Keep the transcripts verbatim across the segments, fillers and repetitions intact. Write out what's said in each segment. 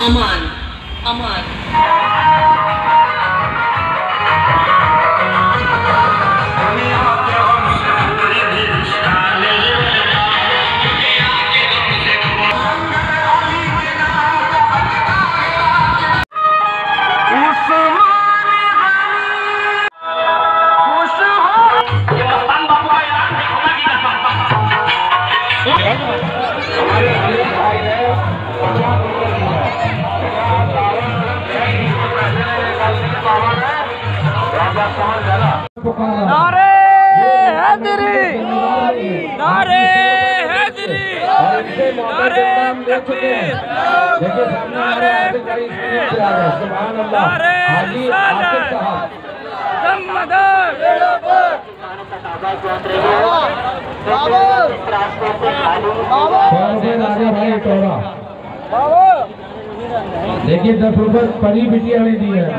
अमान अमान नारे हैदरी, नारे हैदरी, नारे तकबीर, नारे तकबीर, नारे रिसालत, दमदार देखिए दस रुपए परी बिटिया ने दी है।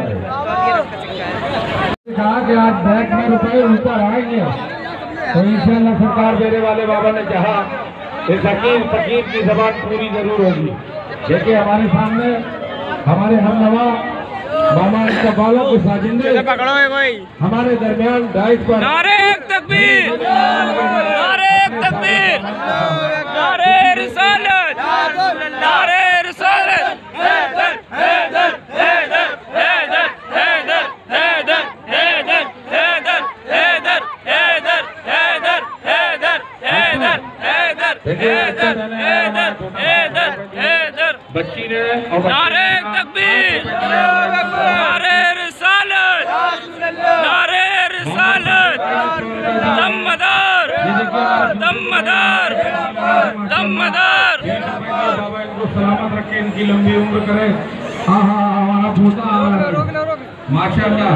कहा कि आज बैंक में रुपए ऊपर आएंगे तो इंशाअल्लाह सरकार देने वाले बाबा ने कहा इस फकीर फकीर की जबान पूरी जरूर होगी। देखिए हमारे सामने हमारे हमनवा मामा इकबालों के साजिंदे हमारे दरमियान डाइट पर नारे तकबीर, नारे तकबीर, नारे रिसालत, नारे रिसालत, हैदर हैदर हैदर हैदर हैदर हैदर हैदर हैदर हैदर हैदर हैदर हैदर हैदर हैदर हैदर हैदर हैदर हैदर बच्ची ने नारे तकबीर, नारे रिसालत, नारे रिसालत, दमदार दमदार दमदार बाबा इनको सलामत रखे, इनकी लंबी उम्र करे। हाँ हाँ हमारा पोता माशाअल्लाह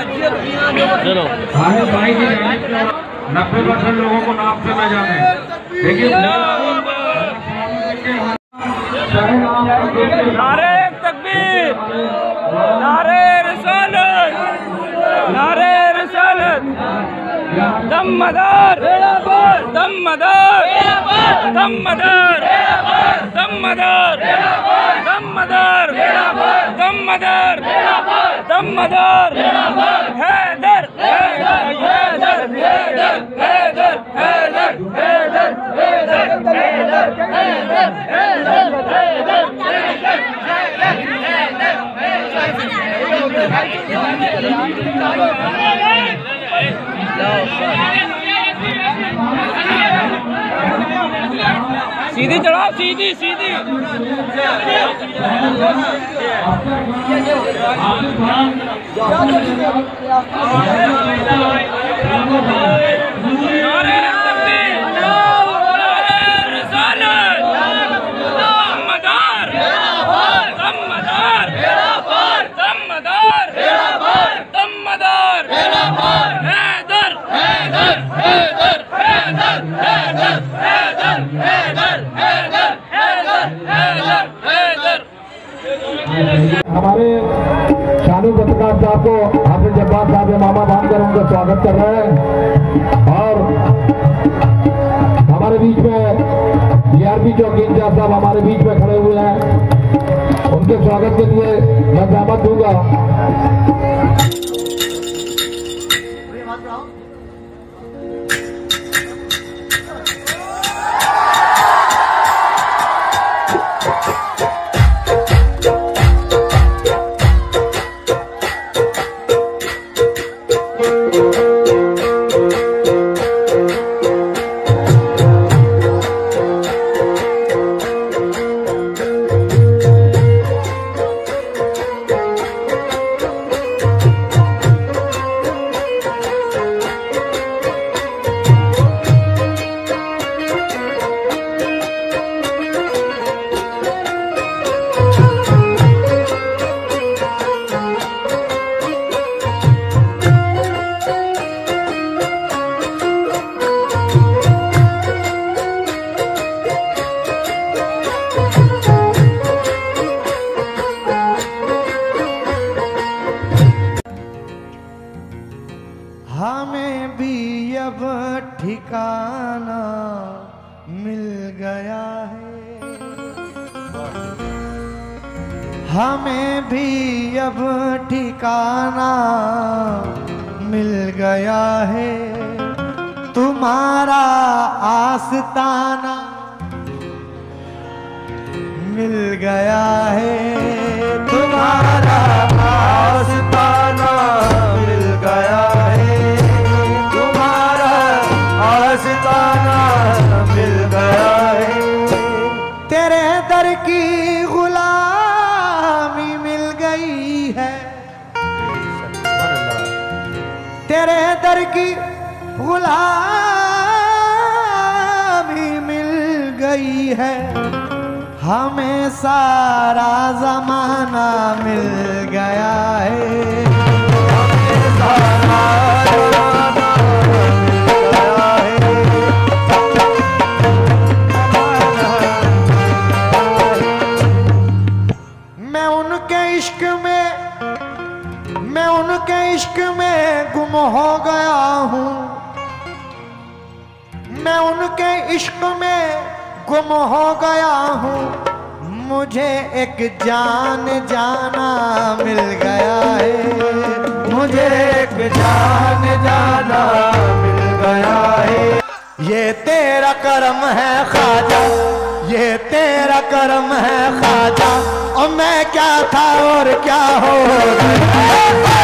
आगे भाई की नब्बे परसेंट लोगों को नाम से न जाने। देखिए नारे तकबीर, नारे रिसालत, नारे रिसालत, दमदार दमदार दमदार दमदार दमदार दमदार दमदार हैदर हैदर हैदर हैदर हैदर हैदर हैदर हैदर हैदर हैदर सीधी चढ़ाओ, सीधी सीधी नारे तकबीर, नारे रिसालत, दमदार दमदार दमदार दमदार हैदर हैदर हैदर हैदर हैदर हैदर हैदर हैदर हैदर हैदर हमारे शानू पत्रकार साहब को हाफिज जब्बार साहब मामा बांधकर उनका स्वागत कर रहे हैं। और हमारे बीच में डीआरपी चौकी इंचार्ज साहब हमारे बीच में खड़े हुए हैं, उनके स्वागत के लिए मैं सहमत दूंगा। हमें भी अब ठिकाना मिल गया है, तुम्हारा आस्ताना मिल गया है, तुम्हारा आस्ताना मिल गया है, तुम्हारा आस्ताना मिल गया है। तेरे दर की गुलामी मिल गई है, तेरे दर की गुलामी मिल गई है, हमें सारा जमाना मिल गया है, हमें सारा जमाना मिल गया है। मैं उनके इश्क में मैं उनके इश्क में गुम हो गया हूँ, मैं उनके इश्क में गुम हो गया हूँ, मुझे एक जान जाना मिल गया है, मुझे एक जान जाना मिल गया है। ये तेरा करम है ख्वाजा, ये तेरा करम है ख्वाजा, और मैं क्या था और क्या हो गया,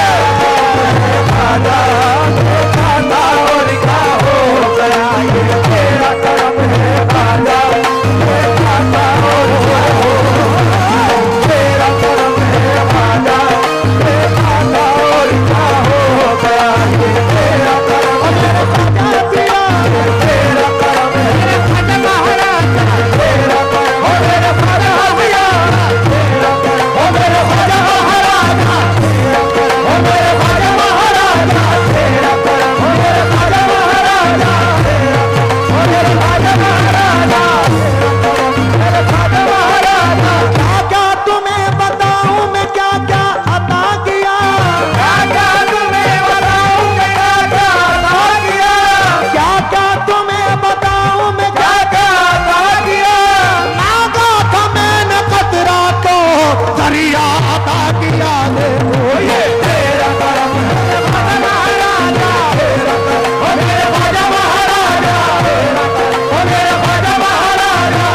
ख्वाजा मैं क्या था और क्या हो गया, ये तेरा करम है ख्वाजा, मैं क्या था और क्या हो गया, तेरा करम है ख्वाजा, मैं क्या था और क्या हो गया, ये तेरा करम है ख्वाजा पिया, तेरा करम है ख्वाजा महाराजा, तेरा करम हो मेरे ख्वाजा पिया, तेरा करम हो मेरे ख्वाजा महाराजा, तेरा करम हो मेरे ख्वाजा महाराजा, तेरा करम हो मेरे ख्वाजा महाराजा, तेरा करम हो मेरे ख्वाजा महाराजा, तेरा करम मेरे ख्वाजा महाराजा। क्या क्या तुम्हें बताऊं मैं क्या क्या अता किया, क्या क्या तुम्हें बताऊं मैं क्या क्या अता किया, क्या क्या तुम्हें बताऊं मैं क्या क्या अता किया, मांगा था मैंने कतरा तो दरिया अता किया, देखो ये तेरा करम है ख्वाजा महाराजा, तेरा करम हो मेरे ख्वाजा महाराजा, तेरा करम हो मेरे ख्वाजा महाराजा,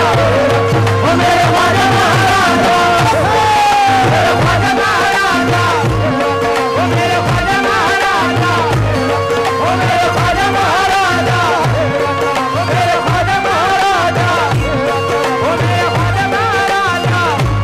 हो मेरे ख्वाजा महाराजा, मेरे ख्वाजा महाराजा, हो मेरे ख्वाजा महाराजा, हो मेरे ख्वाजा महाराजा, हो मेरे ख्वाजा महाराजा, हो मेरे ख्वाजा महाराजा,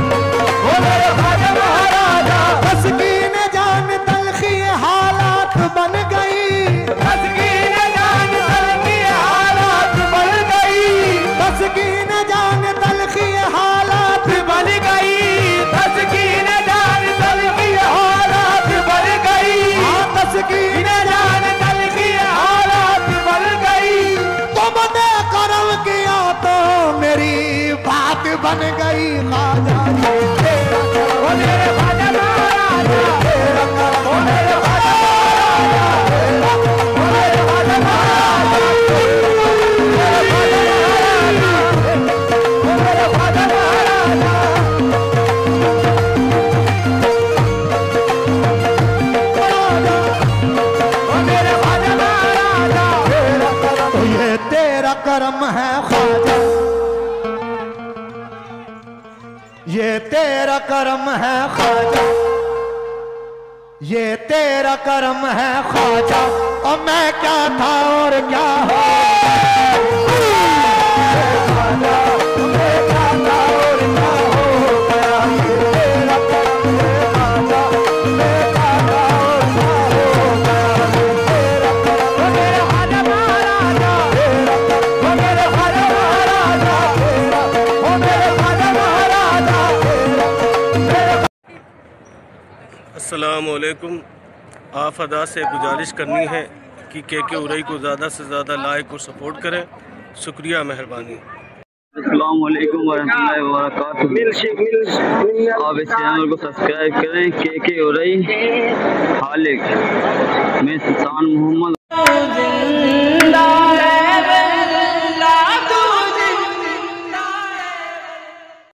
हो मेरे ख्वाजा महाराजा। तस्कीन जान तलखी हालात बन गई, तस्कीन जान तलखी हालात बन गई, तस्कीन जान तलखी हालात बन गई, तस्कीन जान तलखी हालात बन गई, हाँ तस्कीन जान तलखी हालात बन गई, तुमने करम किया तो मेरी बात बन गई, ख्वाजा तेरा करम हो मेरे ख्वाजा महाराजा, तेरा करम हो मेरे ख्वाजा महाराजा, तेरा करम हो मेरे ख्वाजा महाराजा, मेरे ख्वाजा महाराजा, हो मेरे ख्वाजा महाराजा। हो मेरे ख्वाजा महाराजा, तेरा करम, ये तेरा करम है ख्वाजा, ये तेरा करम है ख्वाजा, ये तेरा करम है ख्वाजा, और मैं क्या था और क्या हो ख्वाजा, मैं क्या था और क्या हो गया, ये तेरा करम है ख्वाजा, मैं क्या था और क्या हो गया, ये तेरा करम हो मेरे ख्वाजा महाराजा, तेरा करम हो मेरे ख्वाजा महाराजा, तेरा हो मेरे ख्वाजा महाराजा, तेरा मेरे। अस्सलाम वालेकुम। आप अदा से गुजारिश करनी है कि के के उरई को ज़्यादा से ज़्यादा लाइक और सपोर्ट करें। शुक्रिया, मेहरबानी। अस्सलाम वालेकुम वरहमतुल्लाहि वबरकातुहू। आप इस चैनल को सब्सक्राइब करें। के के उरई हालिक। मैं सुल्तान मोहम्मद